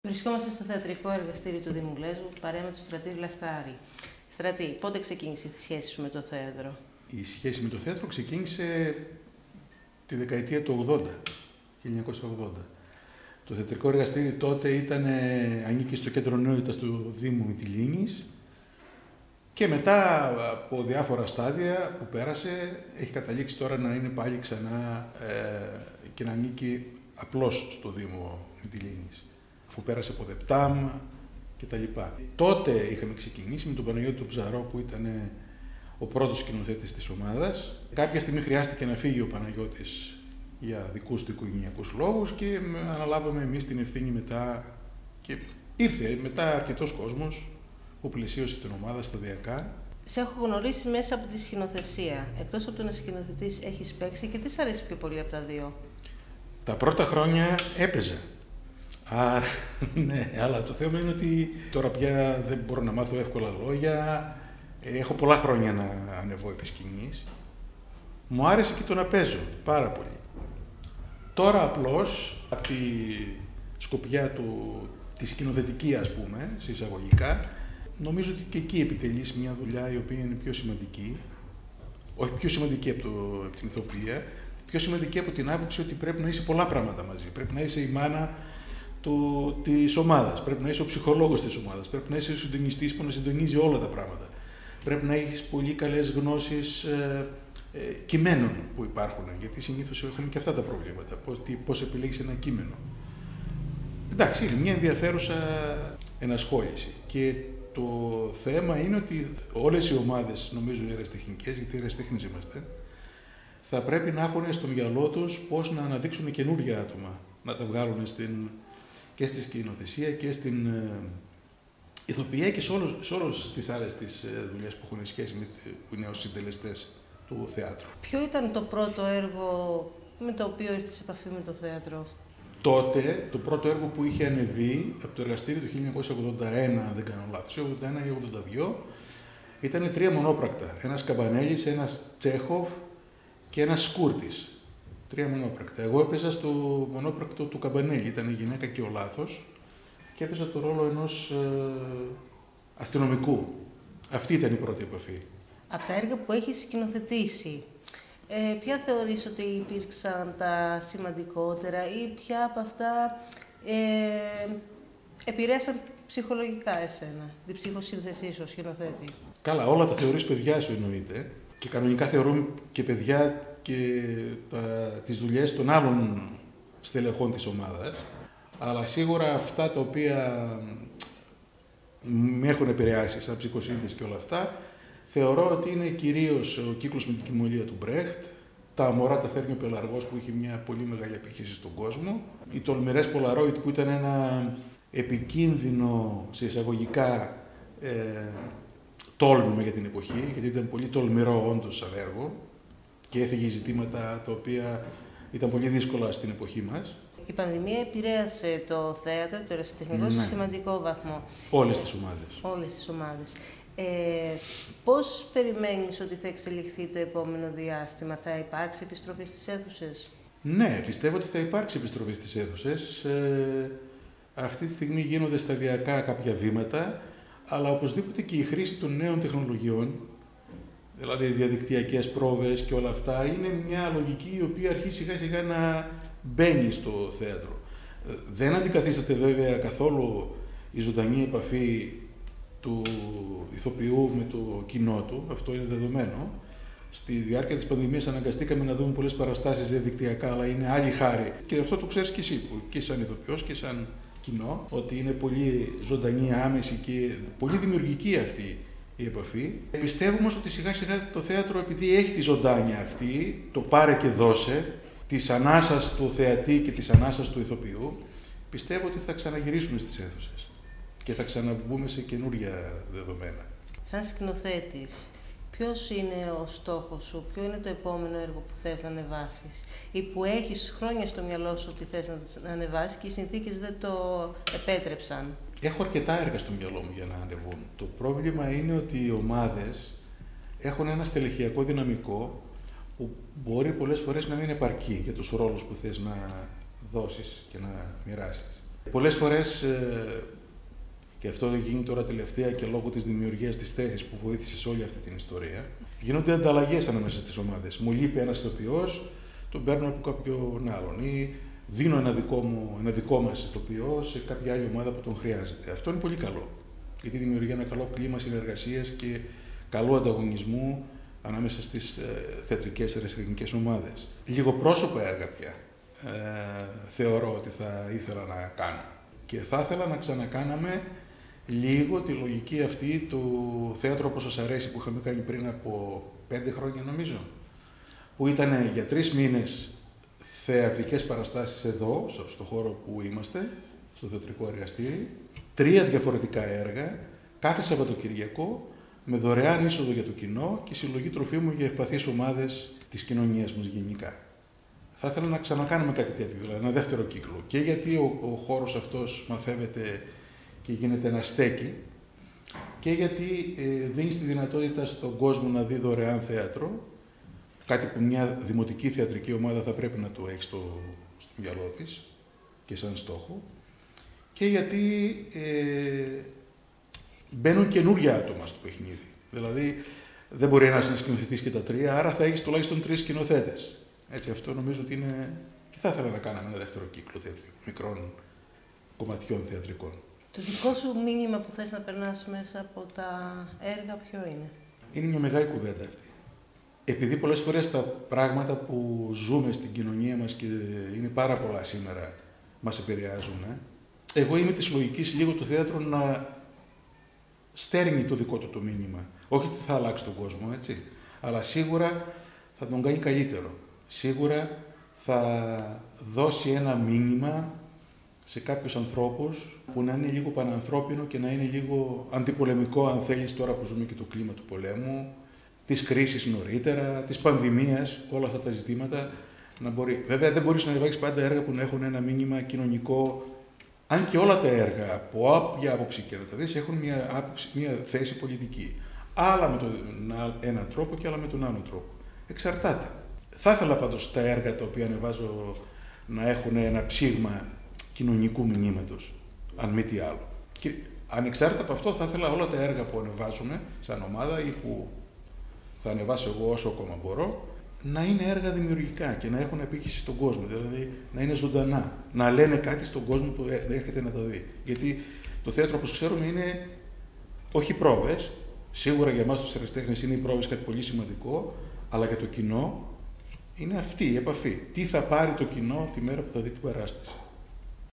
Βρισκόμαστε στο θεατρικό εργαστήριο του Δήμου Λέσβου, παρέα με τον Στρατή Βλαστάρη. Στρατή, πότε ξεκίνησε η σχέση σου με το θέατρο? Η σχέση με το θέατρο ξεκίνησε τη δεκαετία του 80, 1980. Το θεατρικό εργαστήριο τότε ανήκει στο κέντρο νεότητας του Δήμου Μυτιλήνης και μετά από διάφορα στάδια που πέρασε έχει καταλήξει τώρα να είναι πάλι ξανά και να ανήκει απλώς στο Δήμο Μυτιλήνης, αφού πέρασε από ΔΕΠΤΑΜ κτλ. Τότε είχαμε ξεκινήσει με τον Παναγιώτη τον Ψαρό, που ήταν ο πρώτος σκηνοθέτης της ομάδας. Κάποια στιγμή χρειάστηκε να φύγει ο Παναγιώτης για δικούς του οικογενειακούς λόγους και αναλάβαμε εμείς την ευθύνη μετά και ήρθε μετά αρκετός κόσμος που πλαισίωσε την ομάδα σταδιακά. Σε έχω γνωρίσει μέσα από τη σκηνοθεσία. Εκτός από το να σκηνοθετείς, έχεις παίξει και τι σ' αρέσει πιο πολύ από τα δύο? Τα πρώτα χρόνια έπαιζα. Ναι, αλλά το θέμα είναι ότι τώρα πια δεν μπορώ να μάθω εύκολα λόγια. Έχω πολλά χρόνια να ανεβώ επί σκηνής. Μου άρεσε και το να παίζω πάρα πολύ. Τώρα απλώς, από τη σκοπιά τη σκηνοθετική, ας πούμε, σε εισαγωγικά, νομίζω ότι και εκεί επιτελείς μια δουλειά η οποία είναι πιο σημαντική. Όχι πιο σημαντική από την ηθοποιία, πιο σημαντική από την άποψη ότι πρέπει να είσαι πολλά πράγματα μαζί. Πρέπει να είσαι η μάνα της ομάδας, πρέπει να είσαι ο ψυχολόγος της ομάδας, πρέπει να είσαι ο συντονιστής που να συντονίζει όλα τα πράγματα. Πρέπει να έχεις πολύ καλές γνώσεις κειμένων που υπάρχουν, γιατί συνήθως έχουμε και αυτά τα προβλήματα. Πώς επιλέγεις ένα κείμενο. Εντάξει, είναι μια ενδιαφέρουσα ενασχόληση. Και το θέμα είναι ότι όλες οι ομάδες, νομίζω οι αεραστεχνικές, γιατί αεραστέχνες είμαστε, θα πρέπει να έχουν στο μυαλό τους πώς να αναδείξουν καινούργια άτομα, να τα βγάλουν και στη σκηνοθεσία και στην ηθοποιία και σε όλες τις άλλες τις δουλειές που έχουν σχέση που είναι ως συντελεστές του θεάτρου. Ποιο ήταν το πρώτο έργο με το οποίο ήρθες σε επαφή με το θέατρο? Τότε, το πρώτο έργο που είχε ανεβεί από το εργαστήριο του 1981, δεν κάνω λάθος, 81 ή 82, ήταν 3 μονόπρακτα. Ένας Καμπανέλης, ένας Τσέχοφ και ένας Σκούρτης. 3 μονόπρακτα. Εγώ έπαιζα στο μονόπρακτο του Καμπανέλη, ήταν η γυναίκα και ο λάθος, και έπαιζα το ρόλο ενός αστυνομικού. Αυτή ήταν η πρώτη επαφή. Από τα έργα που έχεις σκηνοθετήσει, ποια θεωρείς ότι υπήρξαν τα σημαντικότερα ή ποια από αυτά επηρέασαν ψυχολογικά εσένα, την ψυχοσύνθεσή σου ως σκηνοθέτη? Καλά, όλα τα θεωρείς παιδιά σου εννοείται και κανονικά θεωρούν και παιδιά και τις δουλειές των άλλων στελεχών της ομάδας, αλλά σίγουρα αυτά τα οποία με έχουν επηρεάσει σαν ψυχοσύνθεση και όλα αυτά, θεωρώ ότι είναι κυρίως ο κύκλος με την κοιμωλία του Μπρέχτ, τα μωρά τα φέρνει ο Πελαργός που είχε μια πολύ μεγάλη απήχηση στον κόσμο, οι τολμηρές Polaroid που ήταν ένα επικίνδυνο σε εισαγωγικά τόλμημα για την εποχή, γιατί ήταν πολύ τολμηρό όντως σαν έργο και έφυγε ζητήματα τα οποία ήταν πολύ δύσκολα στην εποχή μας. Η πανδημία επηρέασε το θέατρο, το αεραστεχνικό, σε σημαντικό βαθμό. Όλες τις ομάδες. Όλες τις ομάδες. Πώς περιμένεις ότι θα εξελιχθεί το επόμενο διάστημα? Θα υπάρξει επιστροφή στις αίθουσες? Ναι, πιστεύω ότι θα υπάρξει επιστροφή στις αίθουσες. Αυτή τη στιγμή γίνονται σταδιακά κάποια βήματα, αλλά οπωσδήποτε και η χρήση των νέων τεχνολογιών, δηλαδή διαδικτυακές πρόβες και όλα αυτά, είναι μια λογική η οποία αρχίζει σιγά σιγά να μπαίνει στο θέατρο. Δεν αντικαθίσταται βέβαια καθόλου η ζωντανή επαφή του ηθοποιού με το κοινό του, αυτό είναι δεδομένο. Στη διάρκεια της πανδημίας αναγκαστήκαμε να δούμε πολλές παραστάσεις διαδικτυακά, αλλά είναι άλλη χάρη. Και αυτό το ξέρεις και εσύ, και σαν ηθοποιός και σαν κοινό, ότι είναι πολύ ζωντανή, άμεση και πολύ δημιουργική αυτή η επαφή. Πιστεύω όμως ότι σιγά σιγά το θέατρο, επειδή έχει τη ζωντάνια αυτή, το πάρε και δώσε, της ανάσας του θεατή και της ανάσας του ηθοποιού, πιστεύω ότι θα ξαναγυρίσουμε στις αίθουσες και θα ξαναμπούμε σε καινούργια δεδομένα. Σαν σκηνοθέτης, ποιος είναι ο στόχος σου, ποιο είναι το επόμενο έργο που θες να ανεβάσεις ή που έχεις χρόνια στο μυαλό σου ότι θες να ανεβάσεις και οι συνθήκες δεν το επέτρεψαν? Έχω αρκετά έργα στο μυαλό μου για να ανεβούν. Το πρόβλημα είναι ότι οι ομάδες έχουν ένα στελεχειακό δυναμικό που μπορεί πολλές φορές να μην επαρκεί για τους ρόλους που θες να δώσεις και να μοιράσεις. Πολλές φορές, και αυτό δεν γίνει τώρα τελευταία και λόγω της δημιουργίας της θέσης που βοήθησε σε όλη αυτή την ιστορία, γίνονται ανταλλαγές ανάμεσα στις ομάδες. Μου λείπει ένας ηθοποιός, τον παίρνω από κάποιον άλλον. Ή δίνω ένα δικό μας ηθοποιό σε κάποια άλλη ομάδα που τον χρειάζεται. Αυτό είναι πολύ καλό. Γιατί δημιουργεί ένα καλό κλίμα συνεργασίας και καλού ανταγωνισμού ανάμεσα στις θεατρικές ερασιτεχνικές ομάδες. Λιγοπρόσωπα έργα πια θεωρώ ότι θα ήθελα να κάνω. Και θα ήθελα να ξανακάναμε λίγο τη λογική αυτή του θέατρου όπως σας αρέσει που είχαμε κάνει πριν από 5 χρόνια νομίζω, που ήταν για 3 μήνες θεατρικές παραστάσεις εδώ, στο χώρο που είμαστε, στο θεατρικό εργαστήρι, 3 διαφορετικά έργα, κάθε Σαββατοκυριακό, με δωρεάν είσοδο για το κοινό και συλλογή τροφίμων για ευπαθείς ομάδες της κοινωνίας μας γενικά. Θα ήθελα να ξανακάνουμε κάτι τέτοιο, δηλαδή ένα δεύτερο κύκλο. Και γιατί ο χώρος αυτός μαθεύεται και γίνεται ένα στέκι, και γιατί δίνει τη δυνατότητα στον κόσμο να δει δωρεάν θέατρο, κάτι που μια δημοτική θεατρική ομάδα θα πρέπει να το έχει στο μυαλό της και σαν στόχο, και γιατί μπαίνουν καινούργια άτομα στο παιχνίδι. Δηλαδή, δεν μπορεί ένας να σκηνοθετήσει και τα 3, άρα θα έχεις τουλάχιστον 3 σκηνοθέτες. Έτσι, αυτό νομίζω ότι είναι. Και θα ήθελα να κάναμε ένα δεύτερο κύκλο τέτοιο, μικρών κομματιών θεατρικών. Το δικό σου μήνυμα που θες να περνάς μέσα από τα έργα, ποιο είναι? Είναι μια μεγάλη κουβέντα αυτή. Επειδή πολλές φορές τα πράγματα που ζούμε στην κοινωνία μας και είναι πάρα πολλά σήμερα μας επηρεάζουν, εγώ είμαι της λογικής λίγο το θέατρο να στέρνει το δικό του το μήνυμα. Όχι ότι θα αλλάξει τον κόσμο, έτσι, αλλά σίγουρα θα τον κάνει καλύτερο. Σίγουρα θα δώσει ένα μήνυμα σε κάποιους ανθρώπους που να είναι λίγο πανανθρώπινο και να είναι λίγο αντιπολεμικό, αν θέλεις, τώρα που ζούμε και το κλίμα του πολέμου, της κρίσης νωρίτερα, της πανδημίας, όλα αυτά τα ζητήματα να μπορεί. Βέβαια δεν μπορείς να ανεβάσεις πάντα έργα που να έχουν ένα μήνυμα κοινωνικό, αν και όλα τα έργα, από όποια άποψη και να τα δεις, έχουν μια θέση πολιτική. Άλλα με τον έναν τρόπο και άλλα με τον άλλο τρόπο. Εξαρτάται. Θα ήθελα πάντως τα έργα τα οποία ανεβάζω να έχουν ένα ψήγμα κοινωνικού μηνύματος, αν μη τι άλλο. Και ανεξάρτητα από αυτό, θα ήθελα όλα τα έργα που ανεβάζουμε σαν ομάδα ή που θα ανεβάσω εγώ όσο ακόμα μπορώ, να είναι έργα δημιουργικά και να έχουν επίκηση στον κόσμο. Δηλαδή να είναι ζωντανά, να λένε κάτι στον κόσμο που έρχεται να τα δει. Γιατί το θέατρο, όπως ξέρουμε, είναι όχι πρόβες. Σίγουρα για εμάς τους ερασιτέχνες είναι οι πρόβες κάτι πολύ σημαντικό, αλλά για το κοινό είναι αυτή η επαφή. Τι θα πάρει το κοινό τη μέρα που θα δει την παράσταση.